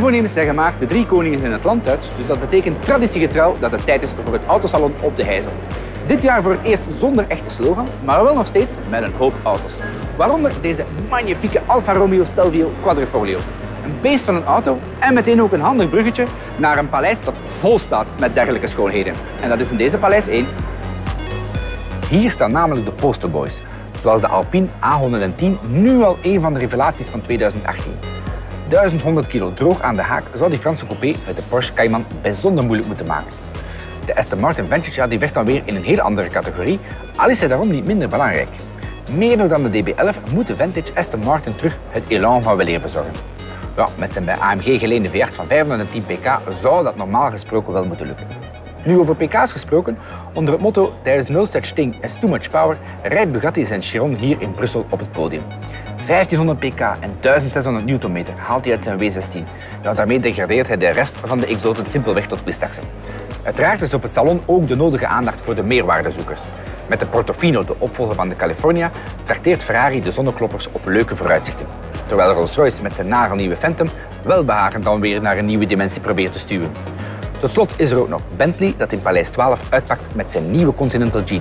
voornemens zijn gemaakt de 3 koningen in het land uit, dus dat betekent traditiegetrouw dat het tijd is voor het autosalon op de Heizel. Dit jaar voor het eerst zonder echte slogan, maar wel nog steeds met een hoop auto's. Waaronder deze magnifieke Alfa Romeo Stelvio Quadrifoglio. Een beest van een auto en meteen ook een handig bruggetje naar een paleis dat vol staat met dergelijke schoonheden. En dat is in deze Paleis 1. Hier staan namelijk de posterboys, zoals de Alpine A110, nu al een van de revelaties van 2018. 1100 kilo droog aan de haak zou die Franse coupé uit de Porsche Cayman bijzonder moeilijk moeten maken. De Aston Martin Vantage die vecht dan weer in een heel andere categorie, al is hij daarom niet minder belangrijk. Meer nog dan de DB11 moet de Vantage Aston Martin terug het elan van weleer bezorgen. Ja, met zijn bij AMG geleende V8 van 510 pk zou dat normaal gesproken wel moeten lukken. Nu over pk's gesproken, onder het motto There is no such thing as too much power rijdt Bugatti zijn Chiron hier in Brussel op het podium. 1500 pk en 1600 Nm haalt hij uit zijn W16. Ja, daarmee degradeert hij de rest van de exoten simpelweg tot quistaxen. Uiteraard is op het salon ook de nodige aandacht voor de meerwaardezoekers. Met de Portofino, de opvolger van de California, trakteert Ferrari de zonnekloppers op leuke vooruitzichten. Terwijl Rolls-Royce met zijn nagelnieuwe Phantom welbehagen dan weer naar een nieuwe dimensie probeert te stuwen. Tot slot is er ook nog Bentley dat in Paleis 12 uitpakt met zijn nieuwe Continental GT.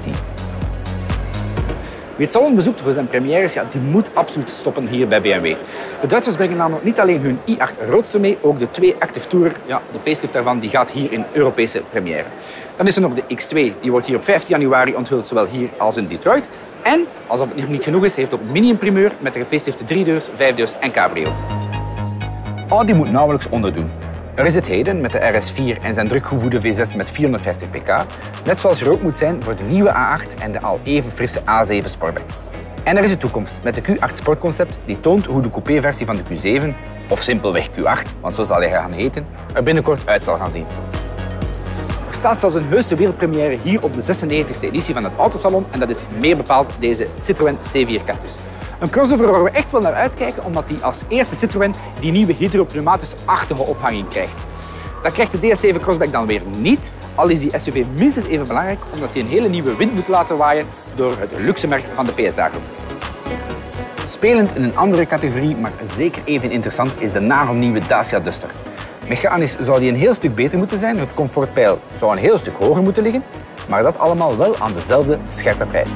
Wie het salon bezoekt voor zijn premières, ja, die moet absoluut stoppen hier bij BMW. De Duitsers brengen namelijk niet alleen hun i8 Roadster mee, ook de 2 Active Tourer, ja, de facelift daarvan, die gaat hier in Europese première. Dan is er nog de X2, die wordt hier op 15 januari onthuld, zowel hier als in Detroit. En, alsof het nog niet genoeg is, heeft ook Mini een primeur met de gefacelifte 3-deurs, 5-deurs en cabrio. Audi moet nauwelijks onderdoen. Er is het heden met de RS4 en zijn drukgevoerde V6 met 450 pk, net zoals er ook moet zijn voor de nieuwe A8 en de al even frisse A7 Sportback. En er is de toekomst met de Q8 Sportconcept die toont hoe de coupé-versie van de Q7, of simpelweg Q8, want zo zal hij gaan heten, er binnenkort uit zal gaan zien. Er staat zelfs een heuse wereldpremière hier op de 96e editie van het Autosalon en dat is meer bepaald deze Citroën C4 Cactus. Een crossover waar we echt wel naar uitkijken, omdat die als eerste Citroën die nieuwe hydropneumatische-achtige ophanging krijgt. Dat krijgt de DS7 Crossback dan weer niet, al is die SUV minstens even belangrijk, omdat hij een hele nieuwe wind moet laten waaien door het luxe-merk van de PSA-groep. Spelend in een andere categorie, maar zeker even interessant, is de nagelnieuwe Dacia Duster. Mechanisch zou die een heel stuk beter moeten zijn, het comfortpeil zou een heel stuk hoger moeten liggen, maar dat allemaal wel aan dezelfde scherpe prijs.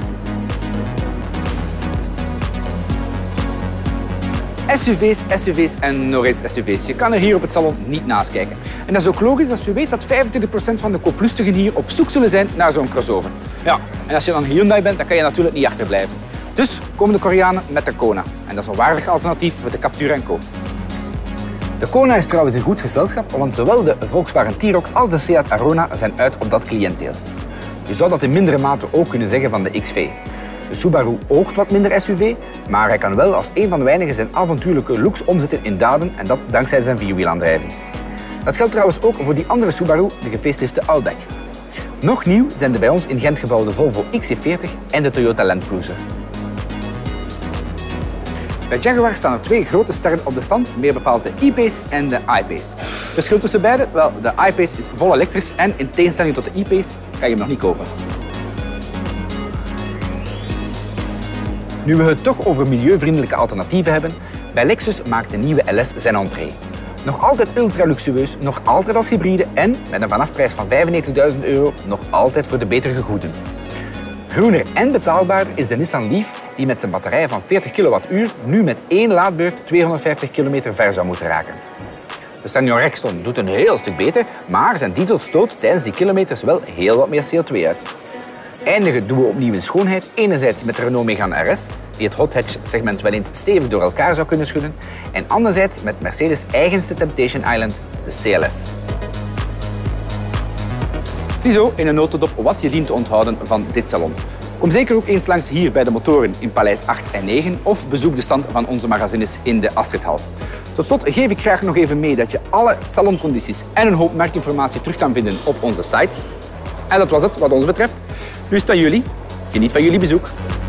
SUV's en nog eens SUV's. Je kan er hier op het salon niet naast kijken. En dat is ook logisch als je weet dat 25% van de kooplustigen hier op zoek zullen zijn naar zo'n crossover. Ja, en als je dan Hyundai bent, dan kan je natuurlijk niet achterblijven. Dus komen de Koreanen met de Kona. En dat is een waardig alternatief voor de Captur & Co. De Kona is trouwens een goed gezelschap, want zowel de Volkswagen T-Roc als de Seat Arona zijn uit op dat cliënteel. Je zou dat in mindere mate ook kunnen zeggen van de XV. De Subaru oogt wat minder SUV, maar hij kan wel als een van de weinigen zijn avontuurlijke looks omzetten in daden en dat dankzij zijn vierwielaandrijving. Dat geldt trouwens ook voor die andere Subaru, de gefacelifte Outback. Nog nieuw zijn de bij ons in Gent gebouwde Volvo XC40 en de Toyota Land Cruiser. Bij Jaguar staan er 2 grote sterren op de stand, meer bepaald de E-Pace en de I-Pace. Het verschil tussen beide? Wel, de I-Pace is vol elektrisch en in tegenstelling tot de E-Pace kan je hem nog niet kopen. Nu we het toch over milieuvriendelijke alternatieven hebben, bij Lexus maakt de nieuwe LS zijn entree. Nog altijd ultra luxueus, nog altijd als hybride en met een vanafprijs van €95.000 nog altijd voor de beter gegoeden. Groener en betaalbaarder is de Nissan Leaf die met zijn batterij van 40 kWh nu met 1 laadbeurt 250 km ver zou moeten raken. De Scion Rexton doet een heel stuk beter, maar zijn diesel stoot tijdens die kilometers wel heel wat meer CO2 uit. Eindigen doen we opnieuw in schoonheid, enerzijds met de Renault Megane RS, die het hot hatch segment wel eens stevig door elkaar zou kunnen schudden, en anderzijds met Mercedes' eigenste Temptation Island, de CLS. Ziezo in een notendop wat je dient te onthouden van dit salon. Kom zeker ook eens langs hier bij de motoren in Paleis 8 en 9 of bezoek de stand van onze magazines in de Astridhal. Tot slot geef ik graag nog even mee dat je alle saloncondities en een hoop merkinformatie terug kan vinden op onze sites. En dat was het wat ons betreft. Nu is het aan jullie. Geniet van jullie bezoek.